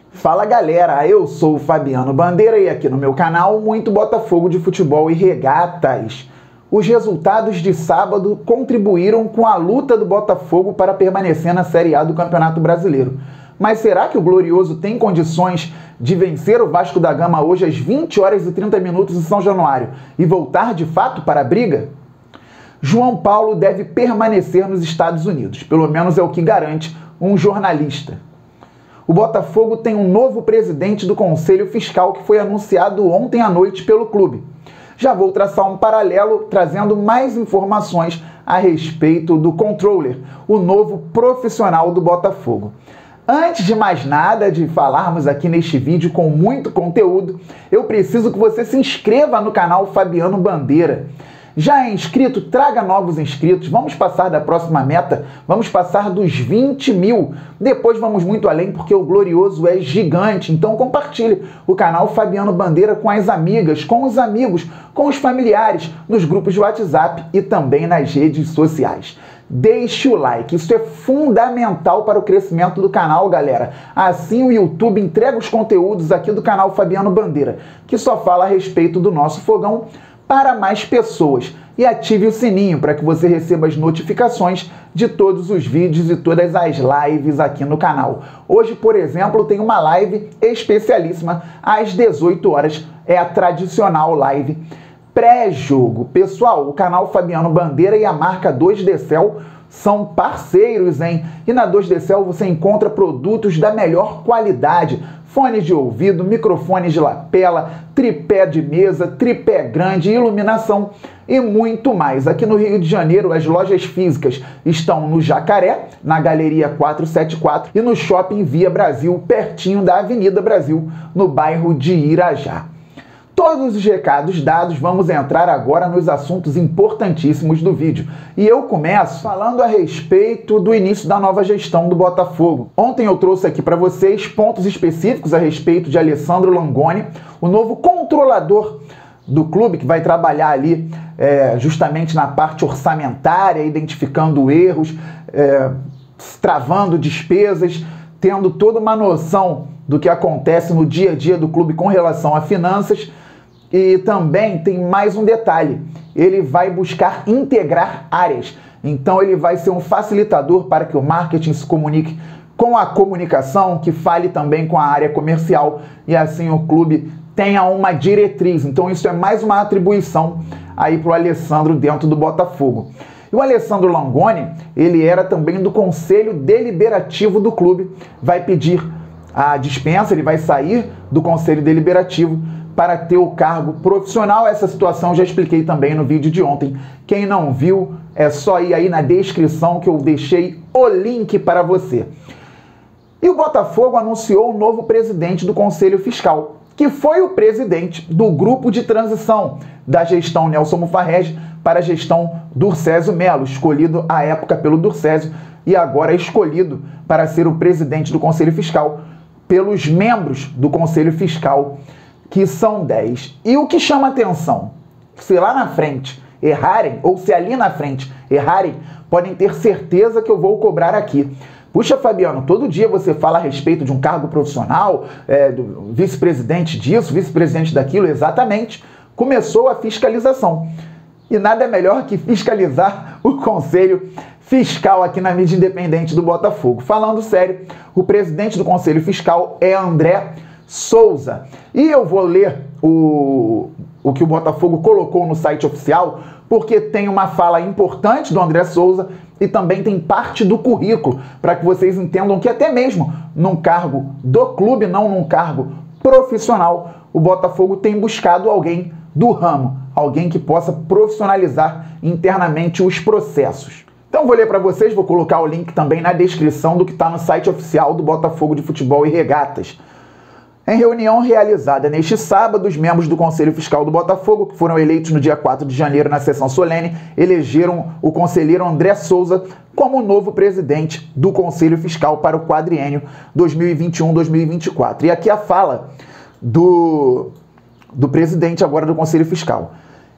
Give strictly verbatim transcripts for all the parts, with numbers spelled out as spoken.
Fala galera, eu sou o Fabiano Bandeira e aqui no meu canal muito Botafogo de futebol e regatas. Os resultados de sábado contribuíram com a luta do Botafogo para permanecer na Série A do Campeonato Brasileiro. Mas será que o Glorioso tem condições de vencer o Vasco da Gama hoje às vinte horas e trinta minutos em São Januário e voltar de fato para a briga? João Paulo deve permanecer nos Estados Unidos, pelo menos é o que garante um jornalista. O Botafogo tem um novo presidente do Conselho Fiscal que foi anunciado ontem à noite pelo clube. Já vou traçar um paralelo trazendo mais informações a respeito do controller, o novo profissional do Botafogo. Antes de mais nada, de falarmos aqui neste vídeo com muito conteúdo, eu preciso que você se inscreva no canal Fabiano Bandeira. Já é inscrito? Traga novos inscritos. Vamos passar da próxima meta, vamos passar dos vinte mil. Depois vamos muito além porque o Glorioso é gigante. Então compartilhe o canal Fabiano Bandeira com as amigas, com os amigos, com os familiares, nos grupos de WhatsApp e também nas redes sociais. Deixe o like, isso é fundamental para o crescimento do canal, galera. Assim o YouTube entrega os conteúdos aqui do canal Fabiano Bandeira, que só fala a respeito do nosso fogão, para mais pessoas. E ative o sininho para que você receba as notificações de todos os vídeos e todas as lives aqui no canal. Hoje, por exemplo, tem uma live especialíssima às dezoito horas. É a tradicional live pré-jogo. Pessoal, o canal Fabiano Bandeira e a marca dois D Cell são parceiros, hein? E na dois D Cell você encontra produtos da melhor qualidade. Fones de ouvido, microfones de lapela, tripé de mesa, tripé grande, iluminação e muito mais. Aqui no Rio de Janeiro, as lojas físicas estão no Jacaré, na Galeria quatrocentos e setenta e quatro e no Shopping Via Brasil, pertinho da Avenida Brasil, no bairro de Irajá. Todos os recados dados, vamos entrar agora nos assuntos importantíssimos do vídeo. E eu começo falando a respeito do início da nova gestão do Botafogo. Ontem eu trouxe aqui para vocês pontos específicos a respeito de Alessandro Langoni, o novo controlador do clube, que vai trabalhar ali é, justamente na parte orçamentária, identificando erros, é, travando despesas, tendo toda uma noção do que acontece no dia a dia do clube com relação a finanças. E também tem mais um detalhe, ele vai buscar integrar áreas, então ele vai ser um facilitador para que o marketing se comunique com a comunicação, que fale também com a área comercial e assim o clube tenha uma diretriz. Então isso é mais uma atribuição aí para o Alessandro dentro do Botafogo. E o Alessandro Langoni, ele era também do Conselho Deliberativo do clube, vai pedir a dispensa, ele vai sair do Conselho Deliberativo para ter o cargo profissional. Essa situação eu já expliquei também no vídeo de ontem. Quem não viu, é só ir aí na descrição que eu deixei o link para você. E o Botafogo anunciou o novo presidente do Conselho Fiscal, que foi o presidente do grupo de transição da gestão Nelson Mufarrege para a gestão Durcésio Melo, escolhido à época pelo Durcésio e agora escolhido para ser o presidente do Conselho Fiscal pelos membros do Conselho Fiscal, que são dez. E o que chama atenção, se lá na frente errarem, ou se ali na frente errarem, podem ter certeza que eu vou cobrar aqui. Puxa, Fabiano, todo dia você fala a respeito de um cargo profissional, é, do vice-presidente disso, vice-presidente daquilo. Exatamente. Começou a fiscalização. E nada é melhor que fiscalizar o Conselho Fiscal aqui na mídia independente do Botafogo. Falando sério, o presidente do Conselho Fiscal é André Souza. E eu vou ler o, o que o Botafogo colocou no site oficial, porque tem uma fala importante do André Souza e também tem parte do currículo, para que vocês entendam que até mesmo num cargo do clube, não num cargo profissional, o Botafogo tem buscado alguém do ramo, alguém que possa profissionalizar internamente os processos. Então vou ler para vocês, vou colocar o link também na descrição do que está no site oficial do Botafogo de Futebol e Regatas. Em reunião realizada neste sábado, os membros do Conselho Fiscal do Botafogo, que foram eleitos no dia quatro de janeiro na sessão solene, elegeram o conselheiro André Souza como novo presidente do Conselho Fiscal para o quadriênio dois mil e vinte e um a dois mil e vinte e quatro. E aqui a fala do, do presidente agora do Conselho Fiscal.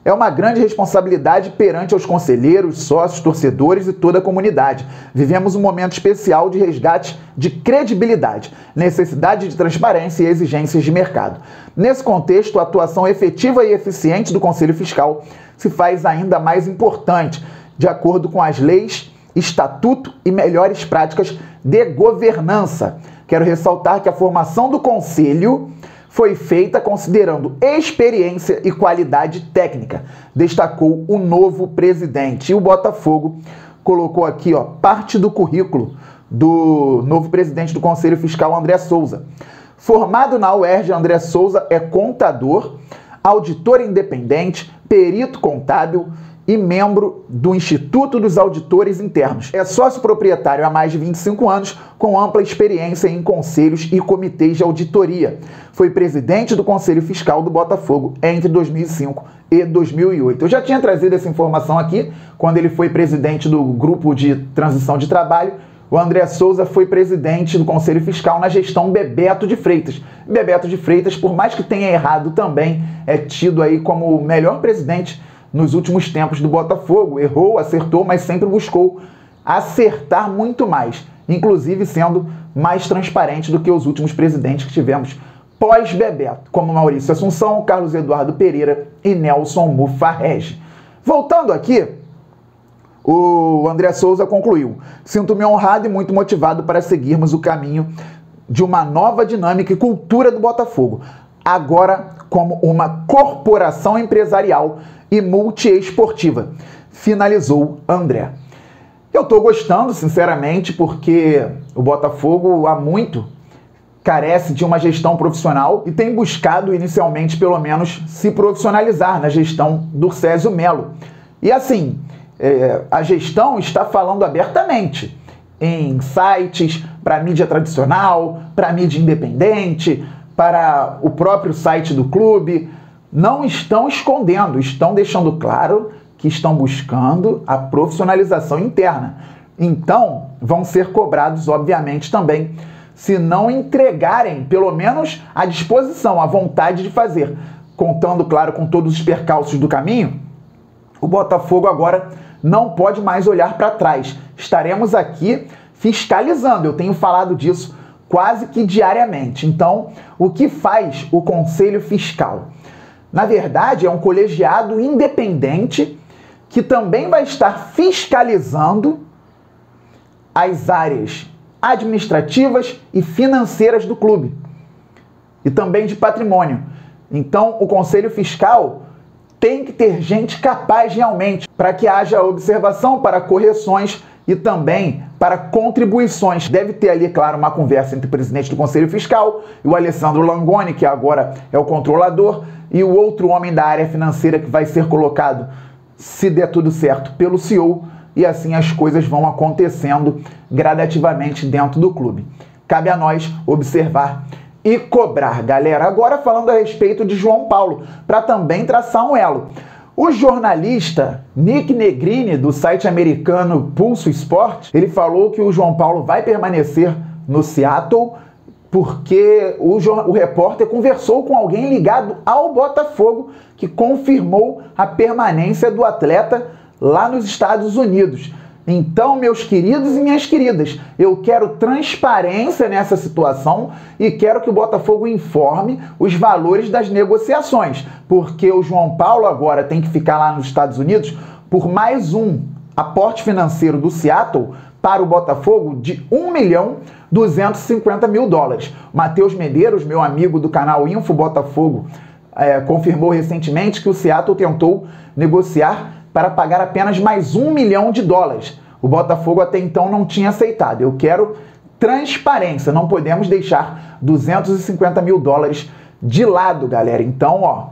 É uma grande responsabilidade perante aos conselheiros, sócios, torcedores e toda a comunidade. Vivemos um momento especial de resgate de credibilidade, necessidade de transparência e exigências de mercado. Nesse contexto, a atuação efetiva e eficiente do Conselho Fiscal se faz ainda mais importante, de acordo com as leis, estatuto e melhores práticas de governança. Quero ressaltar que a formação do Conselho foi feita considerando experiência e qualidade técnica, destacou o novo presidente. E o Botafogo colocou aqui, ó, parte do currículo do novo presidente do Conselho Fiscal, André Souza. Formado na U E R J, André Souza é contador, auditor independente, perito contábil e membro do Instituto dos Auditores Internos. É sócio proprietário há mais de vinte e cinco anos, com ampla experiência em conselhos e comitês de auditoria. Foi presidente do Conselho Fiscal do Botafogo entre dois mil e cinco e dois mil e oito. Eu já tinha trazido essa informação aqui, quando ele foi presidente do Grupo de Transição de Trabalho. O André Souza foi presidente do Conselho Fiscal na gestão Bebeto de Freitas. Bebeto de Freitas, por mais que tenha errado também, é tido aí como o melhor presidente nos últimos tempos do Botafogo. Errou, acertou, mas sempre buscou acertar muito mais, inclusive sendo mais transparente do que os últimos presidentes que tivemos pós-Bebeto, como Maurício Assunção, Carlos Eduardo Pereira e Nelson Mufarrege. Voltando aqui, o André Souza concluiu: sinto-me honrado e muito motivado para seguirmos o caminho de uma nova dinâmica e cultura do Botafogo, agora como uma corporação empresarial e multiesportiva, finalizou André. Eu estou gostando, sinceramente, porque o Botafogo há muito carece de uma gestão profissional e tem buscado inicialmente, pelo menos, se profissionalizar na gestão do Césio Melo. E assim, é, a gestão está falando abertamente em sites, para a mídia tradicional, para a mídia independente, para o próprio site do clube. Não estão escondendo, estão deixando claro que estão buscando a profissionalização interna. Então, vão ser cobrados, obviamente, também, se não entregarem, pelo menos, a disposição, a vontade de fazer. Contando, claro, com todos os percalços do caminho, o Botafogo agora não pode mais olhar para trás. Estaremos aqui fiscalizando, eu tenho falado disso quase que diariamente. Então, o que faz o Conselho Fiscal? Na verdade, é um colegiado independente que também vai estar fiscalizando as áreas administrativas e financeiras do clube e também de patrimônio. Então, o Conselho Fiscal tem que ter gente capaz realmente para que haja observação, para correções e também para contribuições. Deve ter ali, claro, uma conversa entre o presidente do Conselho Fiscal e o Alessandro Langoni, que agora é o controlador, e o outro homem da área financeira que vai ser colocado, se der tudo certo, pelo C E O, e assim as coisas vão acontecendo gradativamente dentro do clube. Cabe a nós observar e cobrar, galera. Agora falando a respeito de João Paulo, para também traçar um elo. O jornalista Nick Negrini, do site americano Pulso Sport, ele falou que o João Paulo vai permanecer no Seattle porque o, o repórter conversou com alguém ligado ao Botafogo que confirmou a permanência do atleta lá nos Estados Unidos. Então, meus queridos e minhas queridas, eu quero transparência nessa situação e quero que o Botafogo informe os valores das negociações, porque o João Paulo agora tem que ficar lá nos Estados Unidos por mais um aporte financeiro do Seattle para o Botafogo de um milhão duzentos e cinquenta mil dólares. Matheus Medeiros, meu amigo do canal Info Botafogo, é, confirmou recentemente que o Seattle tentou negociar para pagar apenas mais um milhão de dólares. O Botafogo até então não tinha aceitado. Eu quero transparência, não podemos deixar duzentos e cinquenta mil dólares de lado, galera. Então, ó,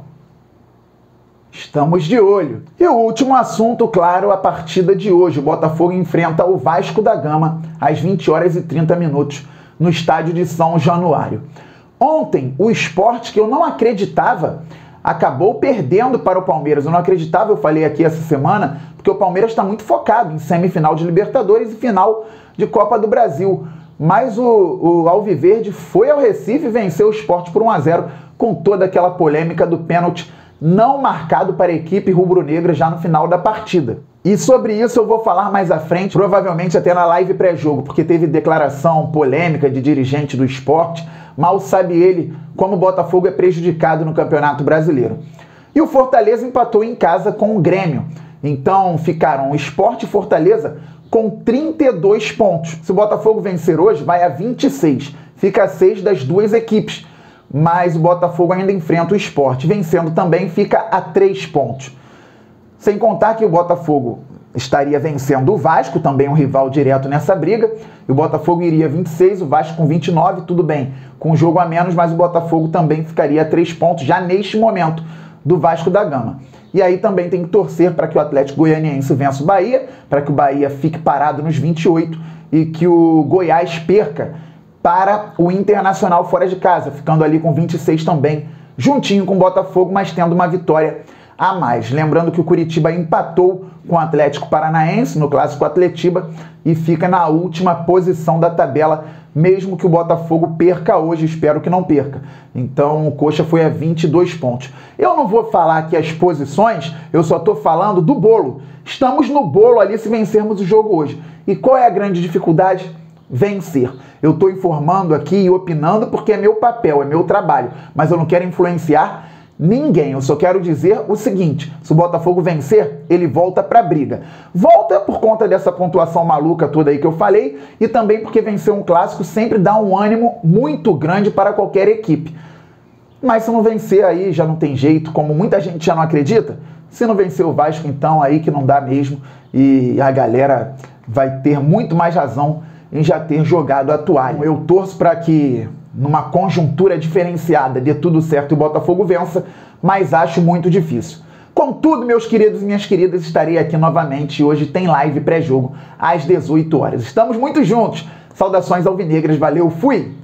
estamos de olho. E o último assunto, claro, a partida de hoje. O Botafogo enfrenta o Vasco da Gama às vinte horas e trinta minutos no estádio de São Januário. Ontem, o Sport, que eu não acreditava, acabou perdendo para o Palmeiras. Eu não acreditava, eu falei aqui essa semana, porque o Palmeiras está muito focado em semifinal de Libertadores e final de Copa do Brasil. Mas o, o Alviverde foi ao Recife e venceu o Sport por um a zero, com toda aquela polêmica do pênalti não marcado para a equipe rubro-negra já no final da partida. E sobre isso eu vou falar mais à frente, provavelmente até na live pré-jogo, porque teve declaração polêmica de dirigente do Sport, mal sabe ele como o Botafogo é prejudicado no Campeonato Brasileiro. E o Fortaleza empatou em casa com o Grêmio, então ficaram o Sport e Fortaleza com trinta e dois pontos. Se o Botafogo vencer hoje, vai a vinte e seis, fica a seis das duas equipes, mas o Botafogo ainda enfrenta o Sport, vencendo também fica a três pontos. Sem contar que o Botafogo estaria vencendo o Vasco, também um rival direto nessa briga, e o Botafogo iria vinte e seis, o Vasco com vinte e nove, tudo bem, com um jogo a menos, mas o Botafogo também ficaria a três pontos já neste momento do Vasco da Gama. E aí também tem que torcer para que o Atlético Goianiense vença o Bahia, para que o Bahia fique parado nos vinte e oito e que o Goiás perca para o Internacional fora de casa, ficando ali com vinte e seis também, juntinho com o Botafogo, mas tendo uma vitória a mais. Lembrando que o Curitiba empatou com o Atlético Paranaense no Clássico Atletiba e fica na última posição da tabela, mesmo que o Botafogo perca hoje, espero que não perca. Então o Coxa foi a vinte e dois pontos. Eu não vou falar aqui as posições, eu só estou falando do bolo. Estamos no bolo ali se vencermos o jogo hoje. E qual é a grande dificuldade? Vencer. Eu estou informando aqui e opinando porque é meu papel, é meu trabalho, mas eu não quero influenciar ninguém. Eu só quero dizer o seguinte: se o Botafogo vencer, ele volta para a briga. Volta por conta dessa pontuação maluca toda aí que eu falei e também porque vencer um clássico sempre dá um ânimo muito grande para qualquer equipe. Mas se não vencer aí já não tem jeito, como muita gente já não acredita. Se não vencer o Vasco, então aí que não dá mesmo e a galera vai ter muito mais razão em já ter jogado a toalha. Eu torço para que numa conjuntura diferenciada dê tudo certo e o Botafogo vença, mas acho muito difícil. Contudo, meus queridos e minhas queridas, estarei aqui novamente. Hoje tem live pré-jogo às dezoito horas. Estamos muito juntos. Saudações alvinegras, valeu, fui!